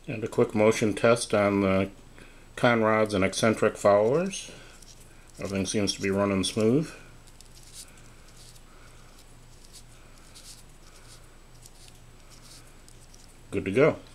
And a quick motion test on the conrods and eccentric followers. Everything seems to be running smooth. Good to go.